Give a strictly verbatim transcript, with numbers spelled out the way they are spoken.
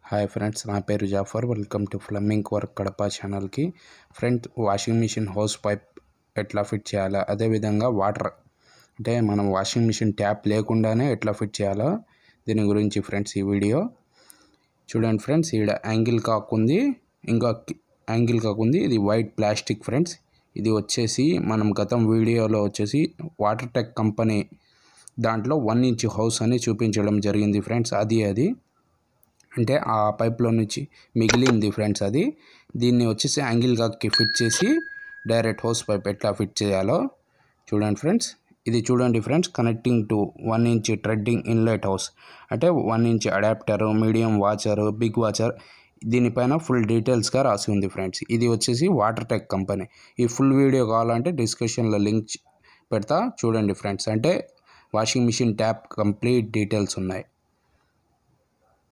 Hi friends, నా పేరు Jafar. Welcome to plumbing work Kadapa ఛానల్కి. Friends, washing machine hose pipe ఎట్లా ఫిట్ చేయాలో, అదేవిధంగా వాటర్ అంటే మనం వాషింగ్ మిషన్ ట్యాప్ లేకుండానే ఎట్లా ఫిట్ చేయాలో దీని గురించి ఫ్రెండ్స్ ఈ వీడియో చూడండి. ఫ్రెండ్స్, ఈడ యాంగిల్ కాక్ ఉంది, ఇంకా యాంగిల్ కాక్ ఉంది. ఇది వైట్ ప్లాస్టిక్ ఫ్రెండ్స్. ఇది వచ్చేసి మనం గతం వీడియోలో వచ్చేసి వాటర్ టెక్ కంపెనీ దాంట్లో వన్ ఇంచ్ హౌస్ అని చూపించడం జరిగింది ఫ్రెండ్స్. అది అది అంటే ఆ పైప్లో నుంచి మిగిలింది ఫ్రెండ్స్. అది దీన్ని వచ్చేసి యాంగిల్ కాక్కి ఫిట్ చేసి డైరెక్ట్ హోస్ పైప్ ఎట్లా ఫిట్ చేయాలో చూడండి ఫ్రెండ్స్. ఇది చూడండి friends, connecting to one inch threading inlet hose అంటే one inch adapter, medium washer, big washer, దీనిపైన ఫుల్ డీటెయిల్స్గా రాసి ఉంది ఫ్రెండ్స్. ఇది వచ్చేసి వాటర్ టెక్ కంపెనీ. ఈ ఫుల్ వీడియో కావాలంటే డిస్క్రిప్షన్లో లింక్ పెడతా చూడండి ఫ్రెండ్స్. అంటే washing machine tap complete details ఉన్నాయి.